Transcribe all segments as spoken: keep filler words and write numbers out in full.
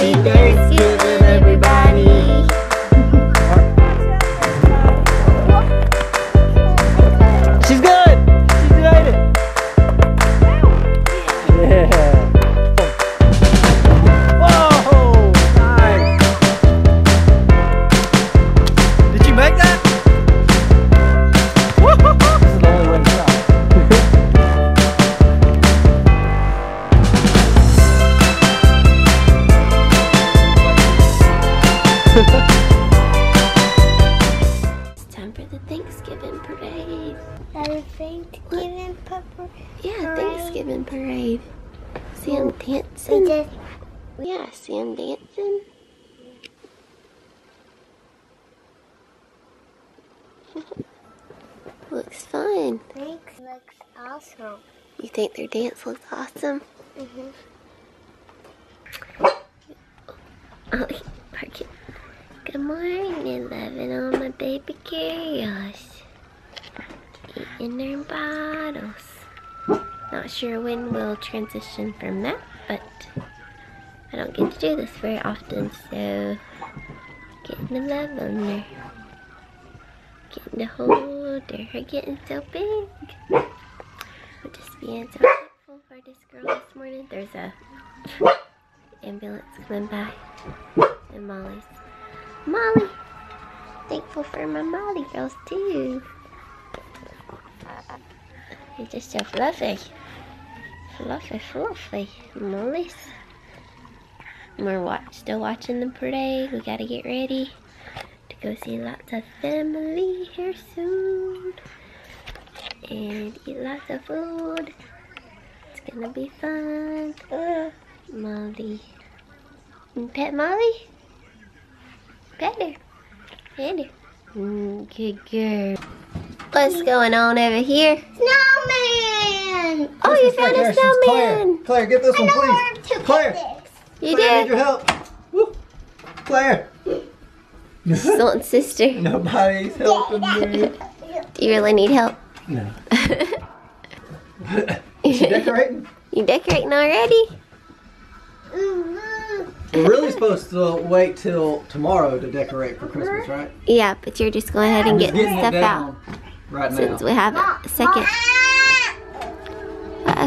Happy Thanksgiving, everybody. She's good. She's made it. Yeah. Whoa, nice. Did you make that? This is the only way to stop. It's time for the Thanksgiving parade. Happy Thanksgiving parade. Yeah, Thanksgiving parade. See him dancing? Just, Yeah, see him dancing. Looks fun. thanks looks awesome. You think their dance looks awesome? Mm-hmm. Oh, park it. Good morning, loving on my baby girls. Eating their bottles. Not sure when we'll transition from that, but I don't get to do this very often, so getting the love on her. Getting to hold her. Her getting so big. We're just being so thankful for this girl this morning. There's a ambulance coming by. And Molly's. Molly! Thankful for my Molly girls too. You're just so fluffy. Fluffy, fluffy. Molly's. We're watch, still watching the parade. We gotta get ready to go see lots of family here soon. And eat lots of food. It's gonna be fun. Uh, Molly. Pet Molly? Pet her. Pet her. Mm, good girl. What's going on over here? Snowman! Oh, you found a snowman! Claire, Claire, get this one, please. To Claire. get You Claire, I need did? your help. Woo. Claire. Silent sister. Nobody's helping me. Do you really need help? No. Is she decorating? You decorating already? this. We're really supposed to wait till tomorrow to decorate for Christmas, right? Yeah, but you're just going ahead and Just getting getting it stuff out. down right now. Since we have a second. Uh-oh.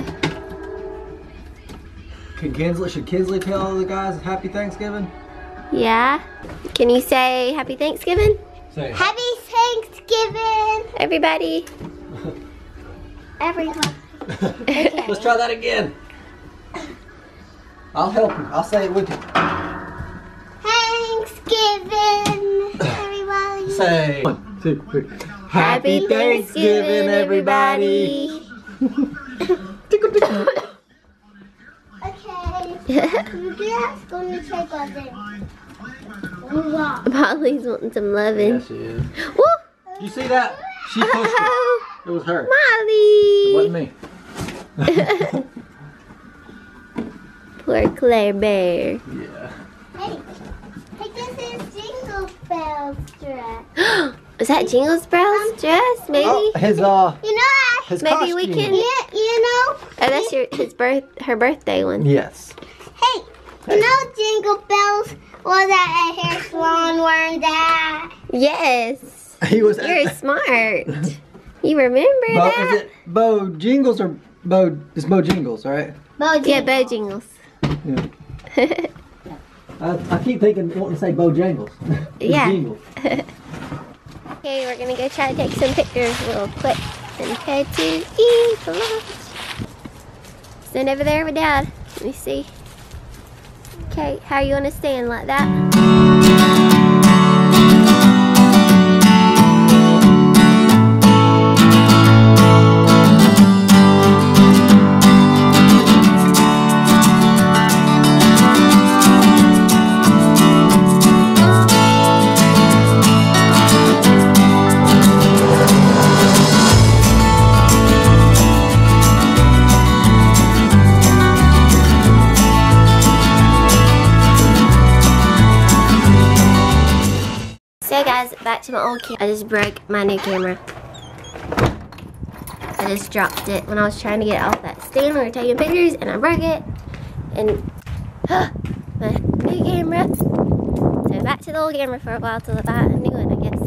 Can Kinsley, should Kinsley tell all the guys Happy Thanksgiving? Yeah. Can you say Happy Thanksgiving? Say it. Happy Thanksgiving, Everybody. everyone. Let's try that again. I'll help you. I'll say it with you. Thanksgiving, everybody. Say one, two, three. Happy Thanksgiving, everybody. Okay. That's going to take us in. Wow. Molly's wanting some loving. Yes, she is. Woo! Did you see that? She pushed it. Oh, It was her. Molly! It wasn't me. Poor Claire Bear. Yeah. Hey, hey, this is Jingle Bells dress. Was that Jingle Bells dress? Maybe. Oh, his uh, You know, I, his Maybe we costume. can- you, you know, Oh, that's your his birth her birthday one. Yes. hey, you know Jingle Bells was at a hair salon wearing that. Yes. He was. You're smart. You remember Bo, that? is it Bo Jingles or Bo? It's Bo Jingles, right? Bo Yeah, Bojangles. Yeah. I, I keep thinking, wanting to say Bojangles. It's Yeah. Jingles. Okay, we're gonna go try to take some pictures real quick and head to eat lunch. Stand over there with Dad. Let me see. Okay, how you wanna stand like that? So guys, back to my old camera. I just broke my new camera. I just dropped it when I was trying to get off that stand. We were taking pictures and I broke it. And my new camera. So back to the old camera for a while till I buy a new one, I guess.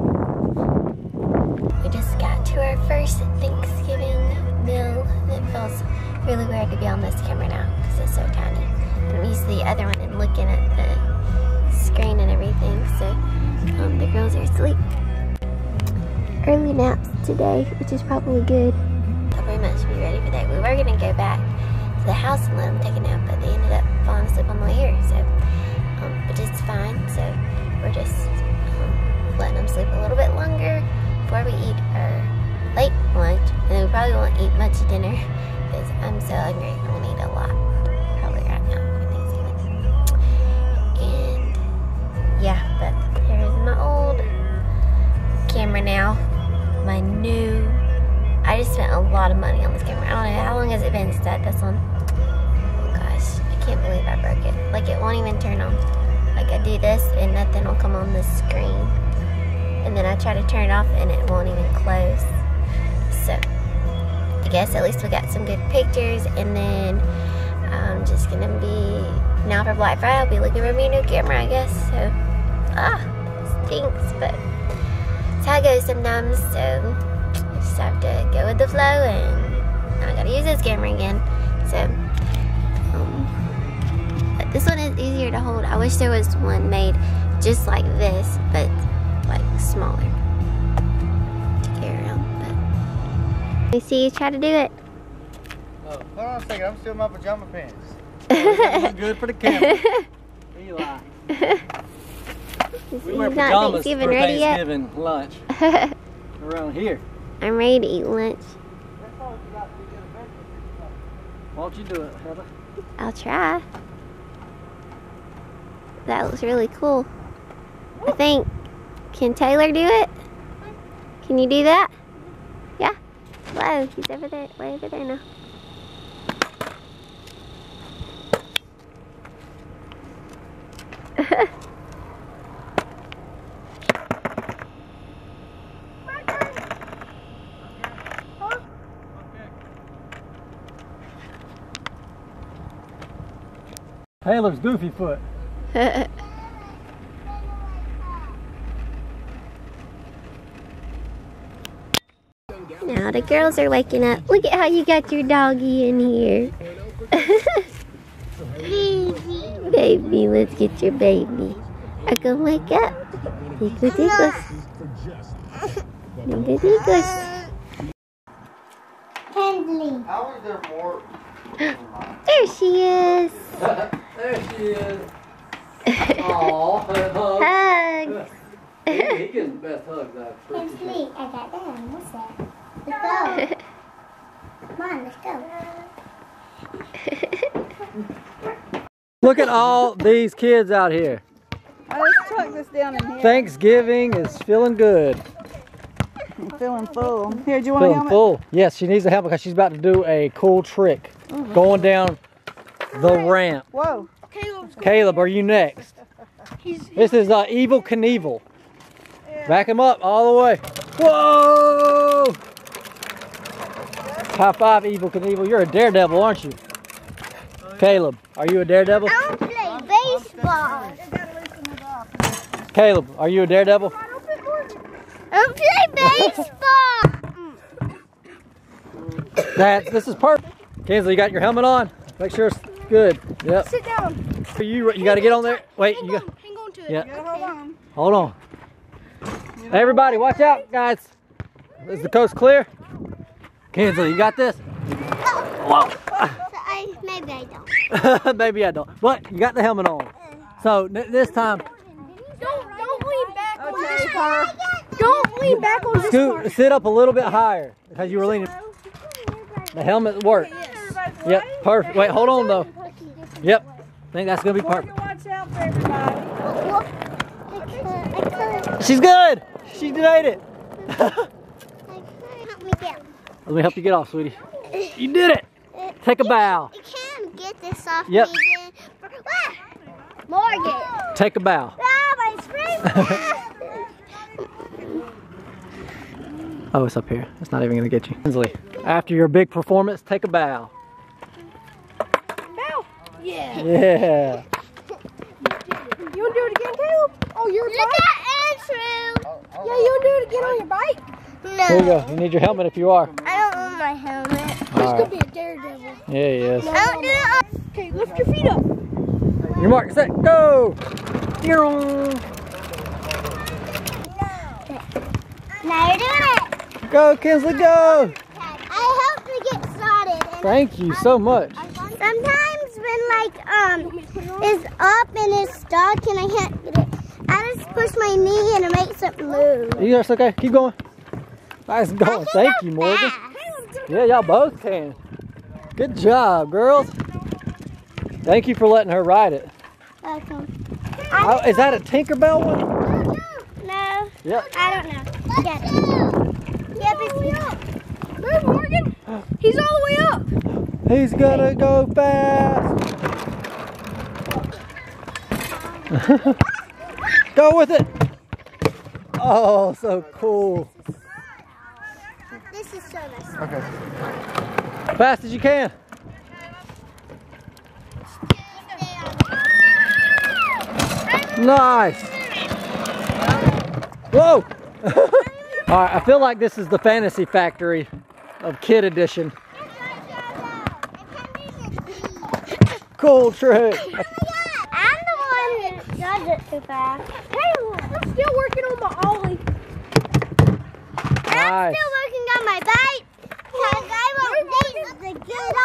We just got to our first Thanksgiving meal. It feels really weird to be on this camera now because it's so tiny. I'm used to the other one and looking at the screen and everything. So um, the girls are asleep. Early naps today, which is probably good. I'll very much be ready for that. We were gonna go back to the house and let them take a nap, but they ended up falling asleep on the way here. So, um, but it's fine. So we're just um, letting them sleep a little bit longer before we eat our late lunch. And then we probably won't eat much dinner because I'm so hungry. I'm gonna eat a lot probably right now for Thanksgiving. And yeah, but here's my old camera now. My new, I just spent a lot of money on this camera. I don't know, how long has it been since I had this one? Oh gosh, I can't believe I broke it. Like it won't even turn on. Like I do this and nothing will come on the screen. And then I try to turn it off and it won't even close. So, I guess at least we got some good pictures. And then I'm just gonna be, now for Black Friday, I'll be looking for me a new camera, I guess. So, ah, stinks, but how it goes sometimes, so I just have to go with the flow, and now I gotta use this camera again. So, um, but this one is easier to hold. I wish there was one made just like this, but like smaller to carry around. But let me see you try to do it. Oh, hold on a second, I'm still in my pajama pants. Oh, look good for the camera. Eli. We wear pajamas for ready Thanksgiving yet? lunch around here. I'm ready to eat lunch. Why don't you do it, Heather? I'll try. That looks really cool. I think, can Taylor do it? Can you do that? Yeah? Whoa, he's over there, way over there now. Taylor's goofy foot. Now the girls are waking up. Look at how you got your doggy in here. Baby, let's get your baby. I can wake up. Tickle tickles. Tickle tickles. Hensley. How is there more? There she is. There she is. Aww, hug. Hugs. He, he gives the best hugs I've ever seen. Hensley, I got them. What's that? Let's go. Come on, let's go. Look at all these kids out here. Oh, let's tuck this down in here. Thanksgiving is feeling good. I'm feeling full. Here, do you want a Feeling helmet? full. Yes, she needs a helmet because she's about to do a cool trick. Going down the ramp. Whoa. Caleb, are you next? This is uh, Evel Knievel. Back him up all the way. Whoa! High five, Evel Knievel. You're a daredevil, aren't you? Caleb, are you a daredevil? I want to play baseball. Caleb, are you a daredevil? I want to play baseball. That, this is perfect. Kinsley, you got your helmet on? Make sure it's good. Yep. Sit down. Are you, you got to get on there. Wait, you got. Hang on to it. Yeah. You gotta hold on. Hold on. Everybody, watch out, guys. Is the coast clear? Kinsley, you got this? Whoa. So I, maybe I don't. Maybe I don't. But you got the helmet on. So this time, Don't, don't lean back on Okay, this Carl. part. Don't lean back on this scoot, part. sit up a little bit higher because you were leaning. The helmet worked. Yep, perfect. Wait, hold on though. Yep, I think that's gonna be perfect. Watch out for everybody. She's good. She made it. Help me down. Let me help you get off, sweetie. You did it. Take a bow. You can't get this off Yep. me then. Ah! Morgan. Take a bow. Ah, my spring. Oh, it's up here. It's not even gonna get you. Kinsley, after your big performance, take a bow. Yeah. Yeah. do it again, Caleb? Oh, your Look bike? at Andrew. Yeah, you'll do it again on your bike? No. Here you go. You need your helmet if you are. I don't want my helmet. He's All gonna right. be a daredevil. Yeah, he is. I don't do it on. Okay, lift your feet up. Your mark, set, go! Now you're doing it. Go, Kinsley, go! I hope we get started. And Thank you so much. sometimes when like um it's up and it's stuck and I can't get it, I just push my knee and it makes it move. You guys okay? Keep going. Nice going. Thank you, Morgan. Yeah, y'all both can. Good job, girls. Thank you for letting her ride it. Welcome. Oh, is that a Tinkerbell one? No. Yep. I don't know. Get it. Yep, it's Move, Morgan. He's all the way up. He's gonna go fast. Go with it. Oh, so cool. This is so nice. Okay. Fast as you can. Nice. Whoa. All right, I feel like this is the Fantasy Factory of Kid Edition. Cool trick. I'm the one that does it too fast. I'm still working on my ollie. I'm Nice. still working on my bike because I won't need to get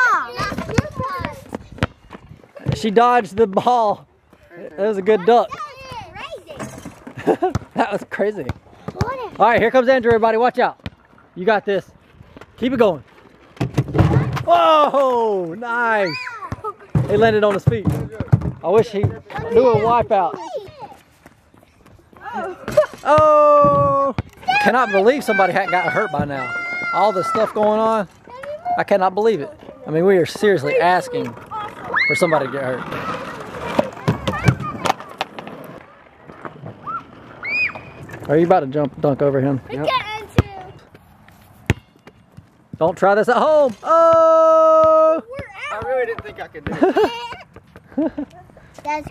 off. She dodged the ball. That was a good duck. That was crazy. All right, here comes Andrew, everybody. Watch out. You got this. Keep it going. Whoa, nice. He landed on his feet. I wish he knew a wipeout. Oh, cannot believe somebody hadn't gotten hurt by now. All the stuff going on, I cannot believe it. I mean, we are seriously asking for somebody to get hurt. Are you about to jump, dunk over him? Yep. Don't try this at home. Oh! I really didn't think I could do it. That's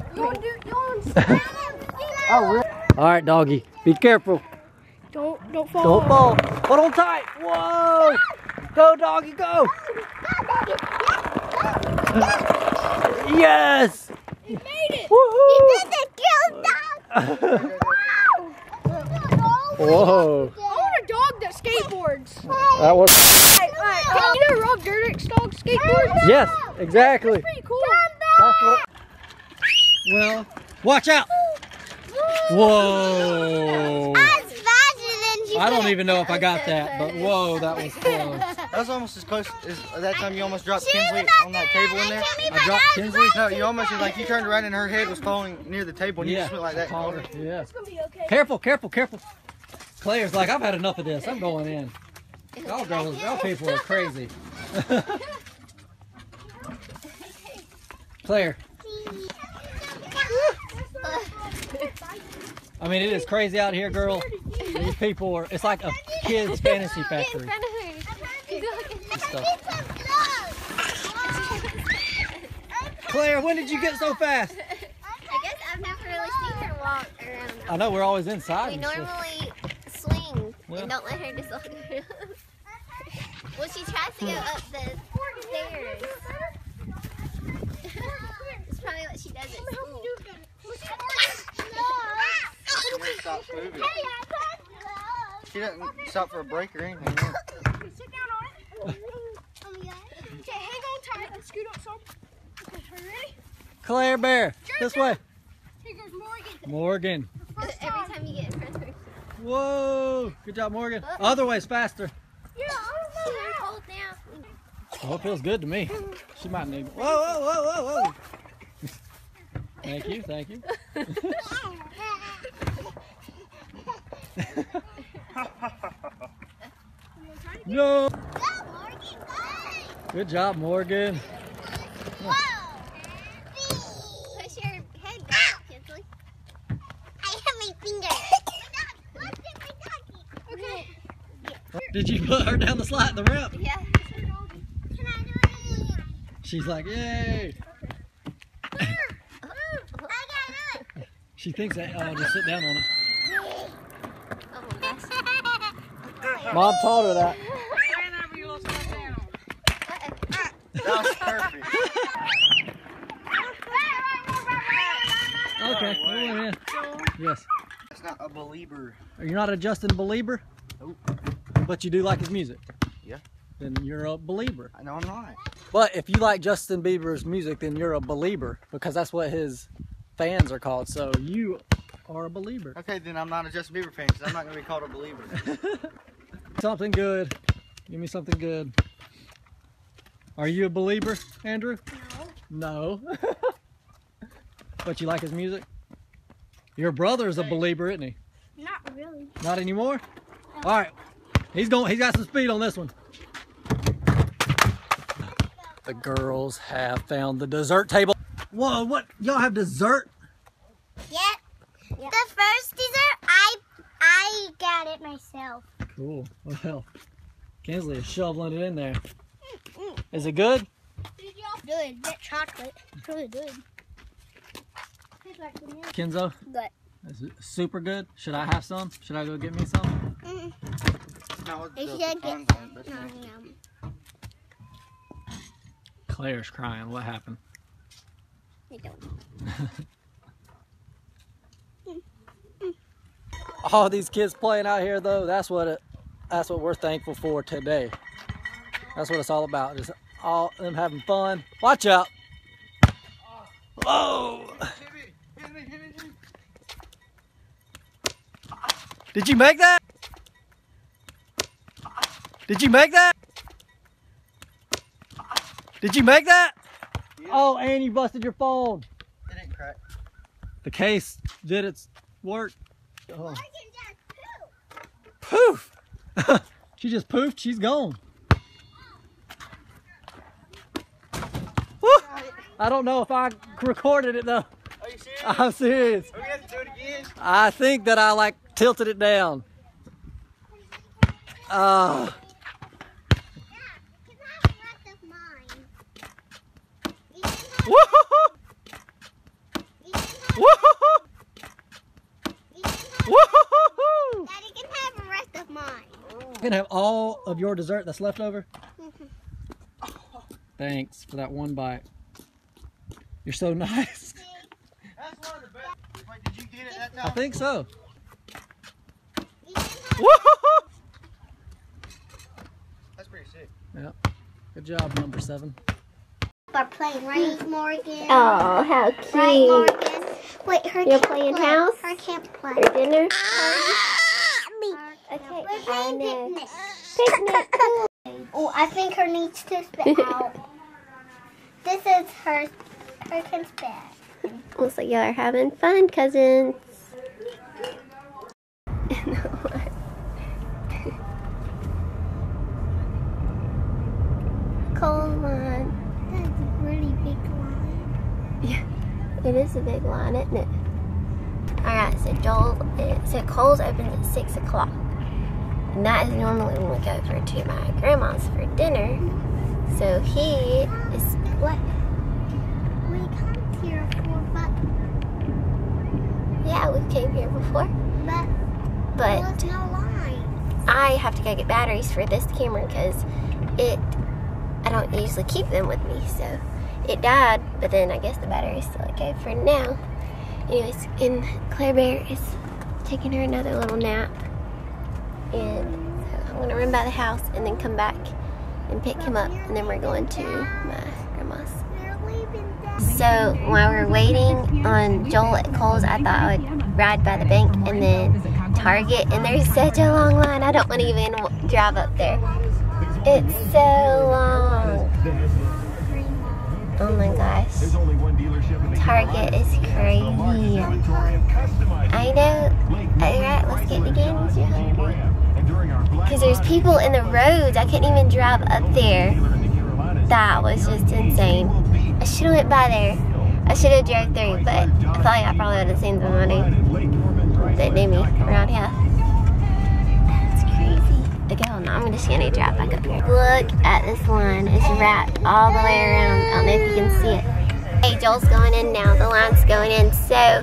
Oh, really? All right, doggy. Be careful. Don't don't fall. Don't fall. Hold on tight. Whoa! Go, doggy, go! Yes! He made it. Woohoo! He did the kill dog. Whoa! I want a dog that skateboards. That was. Hey, hey, uh, you know Rob Dyrdek's dog skateboards? Yes, exactly. Pretty cool. That's what. Well, watch out! Whoa! That's faster than you I don't even know if I got that, but whoa, that was close. That was almost as close as that time you almost dropped Kinsley on that table in there. I dropped Kinsley. No, you almost like you turned around and her head was falling near the table and you Yeah. just went like that. Called her. Yeah. It's gonna be okay. Careful, careful, careful. Claire's like, I've had enough of this. I'm going in. Y'all girls, y'all people are crazy. Claire. I mean, it is crazy out here, girl. These people are, it's like a kid's fantasy factory. This stuff. Claire, when did you get so fast? I guess I've never really seen her walk around. I know we're always inside. We and stuff. normally swing Yeah. and don't let her just walk around. Well, she tries to go up the stairs. It's probably what she does at school. Stop moving. She doesn't stop for a break or anything. No. Sit down on it. Okay, hang on tight. Let's scoot up some. Okay, are you ready? Claire Bear, this way. Here goes Morgan. Morgan. Every time you get in front of her. Whoa, good job, Morgan. Other way's faster. Yeah, I She's don't know. cold now. Oh, it feels good to me. She might need. Whoa, whoa, whoa, whoa, whoa. Thank you, thank you. No. Good job, Morgan. Push your head back, Kinsley. I have my finger. Okay. Did you put her down the slide, the ramp? Yeah. Can I do it? She's like, yay. I got it. She thinks that, uh, just sit down on it. Mom taught her that. That was perfect. Okay, we went in. Yes. That's not a believer. You're not a Justin Belieber? Nope. But you do like his music? Yeah. Then you're a believer. I know I'm not. But if you like Justin Bieber's music, then you're a believer, because that's what his fans are called. So you are a believer. Okay, then I'm not a Justin Bieber fan because I'm not going to be called a believer. Something good. Give me something good. Are you a believer, Andrew? No. No. But you like his music? Your brother's a believer, isn't he? Not really. Not anymore? All right. He's going. He's got some speed on this one. The girls have found the dessert table. Whoa, what? Y'all have dessert? Yep. Yep. The first dessert, I I got it myself. Cool. Well, Kinsley is shoveling it in there. Is it good? Good. That chocolate. It's really good. Kenzo? Good. Is it super good? Should I have some? Should I go get me some? Mm. Not with You the should get pecans on it, but no, yeah. no. Claire's crying. What happened? I don't. All these kids playing out here, though, that's what it, that's what we're thankful for today. That's what it's all about. Just all them having fun. Watch out! Oh! Did you make that? Did you make that? Did you make that? Yeah. Oh, and you busted your phone. It didn't crack. The case did its work. Oh. I can just Poof! She just poofed, she's gone. Woo! I don't know if I recorded it though. Are you serious? I'm serious. Are we going to have to do it again? I think that I like tilted it down. Uh, woo-hoo-hoo! Woo-hoo-hoo! Woo-hoo-hoo! Daddy can have the rest of mine. You can have all of your dessert that's left over. Thanks for that one bite. You're so nice. That's one of the best. Wait, did you get it that time? I think so. Woo-hoo-hoo! That's pretty sick. Yep. Good job, number seven. We're playing, right, Morgan? Oh, how cute. Right, Morgan? Wait, her You're can't playing play. house? Her can't play. For dinner? Okay, Okay, we're I playing know. picnic. Picnic. Oh, I think her needs to spit out. This is her. Her can spit. Looks like y'all are having fun, cousins. Coal line. That's a really big line. Yeah, it is a big line, isn't it? Alright, so Joel, so Cole's opens at six o'clock. And that is normally when we go over to my grandma's for dinner. So he is, what? We come here for, but, Yeah, we came here before. but, But there's no line. I have to go get batteries for this camera because it, I don't usually keep them with me. So it died, but then I guess the battery's still okay for now. Anyways, and Claire Bear is taking her another little nap. And so I'm gonna run by the house and then come back and pick him up, and then we're going to my grandma's. We're leaving Dad. So while we're waiting on Joel at Kohl's, I thought I would ride by the bank and then Target, and there's such a long line. I don't want to even w- drive up there. It's so long. Oh my gosh. Target is crazy. I know. Alright, let's get the games. You're hungry. Because there's people in the roads. I couldn't even drive up there. That was just insane. I should have went by there. I should have drove through, but I feel like I probably would have seen somebody that knew me around here. That's crazy. Okay, hold on. I'm just gonna drive back up here. Look at this line. It's wrapped all the way around. I don't know if you can see it. Hey, Joel's going in now. The line's going in. So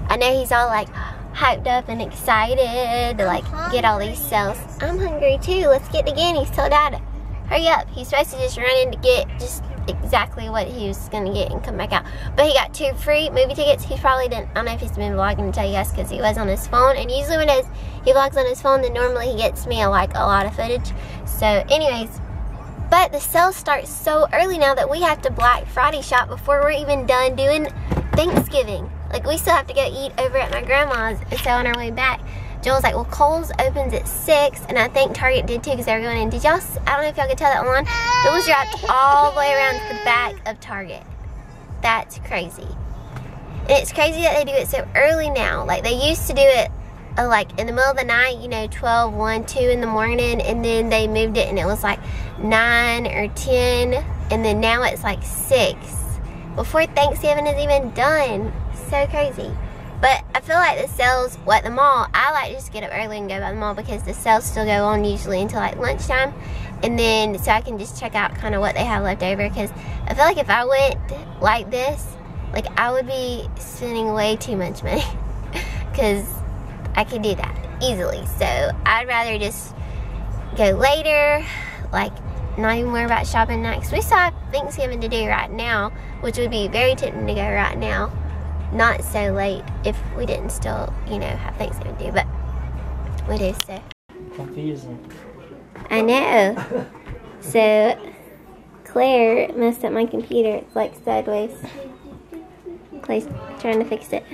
I know he's all like hyped up and excited to like get all these sales. I'm hungry too. Let's get again. He's told Dad, hurry up. He's supposed to just run in to get just exactly what he was gonna get and come back out. But he got two free movie tickets. He probably didn't, I don't know if he's been vlogging to tell you guys because he was on his phone. And usually when does he vlogs on his phone, then normally he gets me a, like a lot of footage. So anyways, but the sales start so early now that we have to Black Friday shop before we're even done doing Thanksgiving. Like we still have to go eat over at my grandma's, and so on our way back, Joel's like, well, Kohl's opens at six, and I think Target did too because they were going in. Did y'all, I don't know if y'all could tell that online, but it was wrapped all the way around the back of Target. That's crazy. And it's crazy that they do it so early now. Like they used to do it uh, like in the middle of the night, you know, twelve, one, two in the morning, and then they moved it and it was like nine or ten, and then now it's like six before Thanksgiving is even done. So crazy. But I feel like the sales well, at the mall, I like to just get up early and go by the mall because the sales still go on usually until like lunchtime, and then so I can just check out kind of what they have left over, because I feel like if I went like this, like I would be spending way too much money because I could do that easily. So I'd rather just go later, like not even worry about shopping next. We still have Thanksgiving to do right now, which would be very tempting to go right now. Not so late if we didn't still, you know, have Thanksgiving to do, but we do, so. Confusing. I know. So, Claire messed up my computer. It's like sideways. Claire's trying to fix it.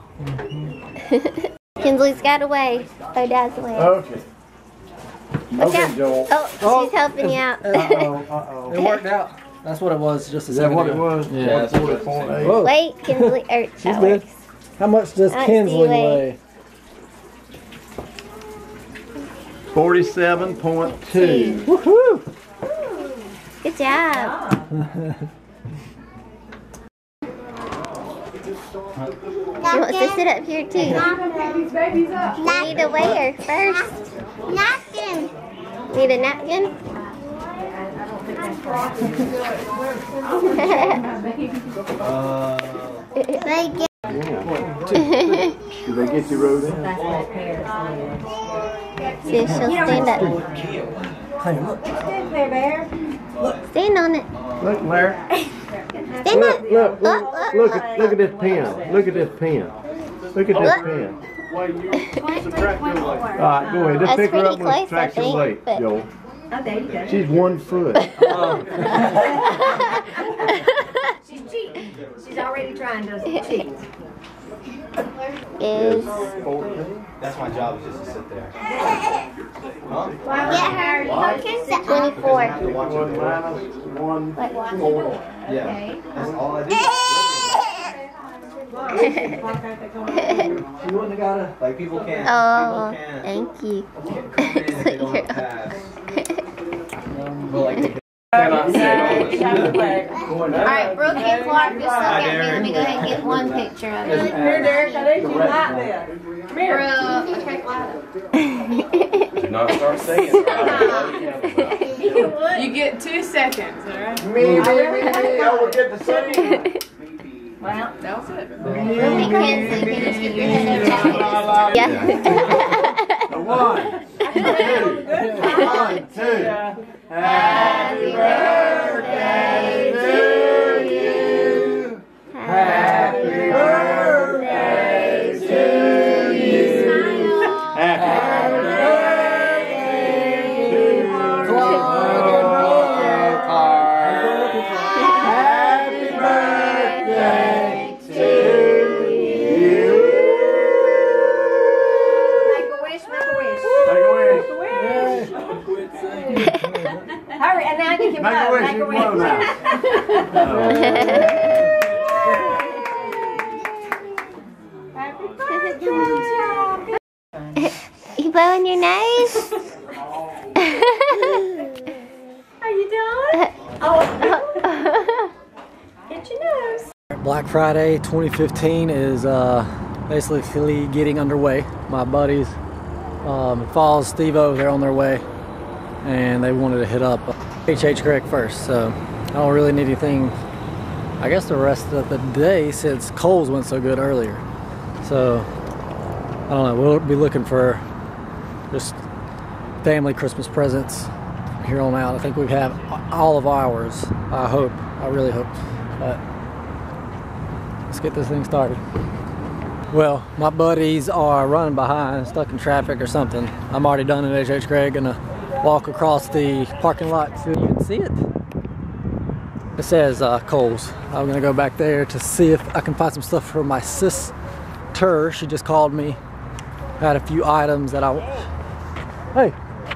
Mm-hmm. Kinsley's got away. Oh, Dad's away. Okay. Watch Okay, out. Joel. Oh, Oh, she's helping you out. Uh-oh, uh-oh. It worked out. That's what it was just a Is that second what it ago. was? Yeah. forty point eight. Whoa. Wait, Kinsley. Er, She's that good. works. How much does I don't Kinsley see weigh? weight. forty-seven point two. Woohoo! Good job. She wants to sit up here too. We need to weigh her first. Napkin. Need a napkin? They get Did they get you rode in? See if she'll stand up. Stand on it. Look, Larry. Stand up. Look, look, Up, look, up. look at, look at this pen. Look at this pen. Look at this pen. All right, go ahead. Just That's pick her up pretty and close, subtract I some think, weight, but- Joel. Oh, there you go. She's one foot. She's cheating. She's already trying to cheat. Is That's my job, is just to sit there. get her pumpkins. twenty-four. One minus one four. Yeah. That's all I do. You wouldn't have got a. Like people can't. Oh, people can't. thank you. Can't come in if they don't have a pass. Well, like they can. Alright, Brooke and Clark just look at me. Let me go ahead and get one picture of it. Here, Derek, I need you like this. Come here. Brooke, okay, light Do not start singing. You get two seconds, alright? Me, me, me, me. I will get the same. Well, that was it. Hey, Kinsley, can you just get your head over there? Yeah. One, two, one, two. Happy birthday to you. Happy birthday to you. Happy birthday to Happy birthday to you. Make a wish, make a wish. Make a wish. Hurry, and now you can Make a blow. wish. Make You a can blow wish. You blowing your nose? How you doing? Oh. Get your nose. Black Friday twenty fifteen is uh, basically getting underway. My buddies, um, Falls, Steve-O, they're on their way, and they wanted to hit up H H Greg first. So I don't really need anything, I guess, the rest of the day since Kohl's went so good earlier. So I don't know, we'll be looking for just family Christmas presents from here on out. I think we have all of ours. I hope, I really hope. But let's get this thing started. Well, my buddies are running behind, stuck in traffic or something. I'm already done at H H Gregg. Gonna walk across the parking lot so you can see it. It says uh, Kohl's. I'm gonna go back there to see if I can find some stuff for my sister. She just called me. Had a few items that I. Hey.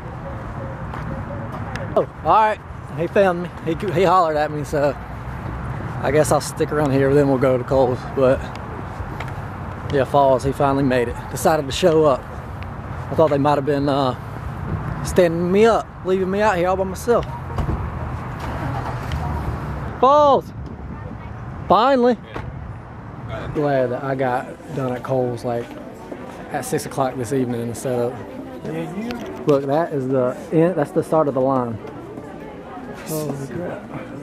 Oh, all right. He found me. He he hollered at me, so I guess I'll stick around here. Then we'll go to Kohl's. But yeah, Falls. He finally made it. Decided to show up. I thought they might have been uh, standing me up, leaving me out here all by myself. Falls. Finally. Glad that I got done at Kohl's like at six o'clock this evening in the setup. Look, that is the end. That's the start of the line. Holy crap!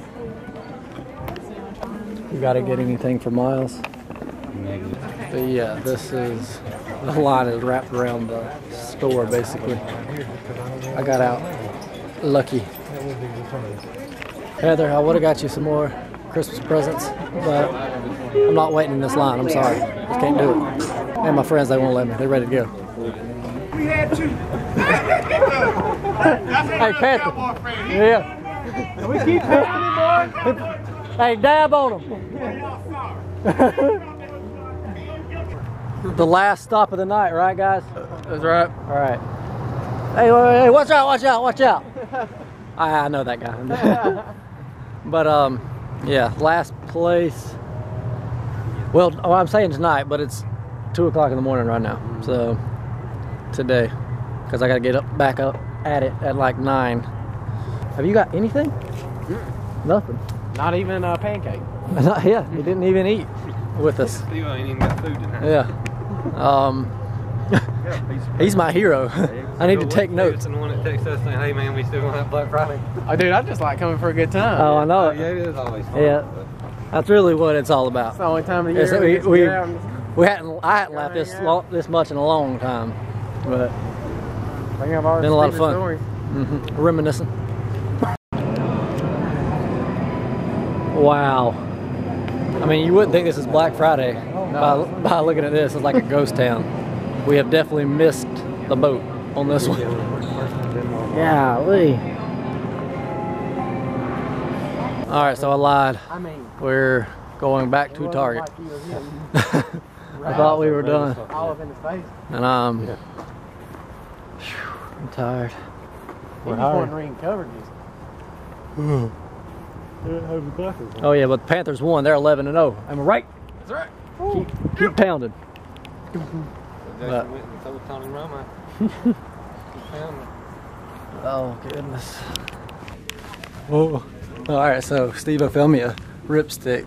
You gotta get anything for Miles? But yeah, this is the line is wrapped around the store basically. I got out lucky. Heather, I would have got you some more Christmas presents, but I'm not waiting in this line. I'm sorry, I can't do it. And my friends, they won't let me. They're ready to go. We had to. Hey, Panther. Yeah. We keep having boy. Hey, dab on them. The last stop of the night, right, guys? That's right. All right. Hey, wait, hey, watch out, watch out, watch out. I, I know that guy. But, um, yeah, last place. Well, oh, I'm saying tonight, but it's two o'clock in the morning right now. So, today. Because I got to get up, back up at it at like nine. Have you got anything? Mm. Nothing. Not even a pancake. Not, yeah, he didn't even eat with us. Still ain't even got food tonight. Yeah. Um, he's my hero. I need to take notes. And the one that texts us saying, "Hey man, we still gonna have Black Friday." Oh, dude, I just like coming for a good time. Oh, I know Oh, it. yeah, it is always fun. Yeah, that's really what it's all about. It's the only time of Yes, year we, we, get to we, get out and we hadn't, I hadn't laughed this lo this much in a long time, but I think I've already been a lot of seen the fun. story. Mm-hmm. Reminiscing. Wow. I mean, you wouldn't think this is Black Friday by, by looking at this. It's like a ghost town. We have definitely missed the boat on this one. Golly. All right, so I lied. We're going back to Target. I thought we were done. And um, I'm tired. We're hired. Covered you. Oh yeah, but the Panthers won. They're eleven and oh. Am I right? That's right. Keep, keep pounding. But, oh goodness. Oh. All right, so Steve found me a ripstick.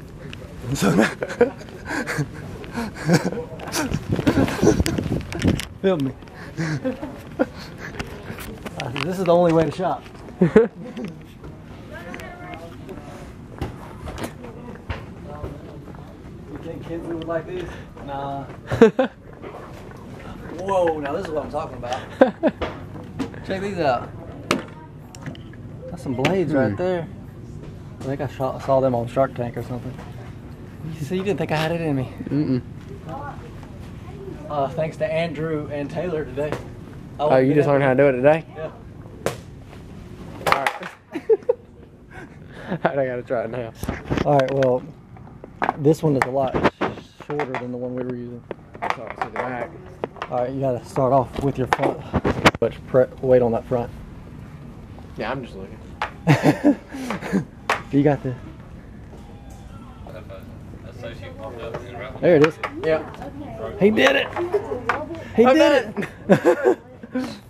Film me. Uh, this is the only way to shop. You think kids would like these? Nah. Whoa, now this is what I'm talking about. Check these out. That's some blades mm. right there. I think I saw, saw them on Shark Tank or something. You see, you didn't think I had it in me. Mm-mm. Uh, thanks to Andrew and Taylor today. Oh, you just learned how to do it today? Yeah. Alright. Alright, I gotta try it now. Alright, well, this one is a lot shorter than the one we were using. So, so the back. Alright, you gotta start off with your front. Much weight on that front. Yeah, I'm just looking. You got this. There it is. Yeah. He did it. He I did it.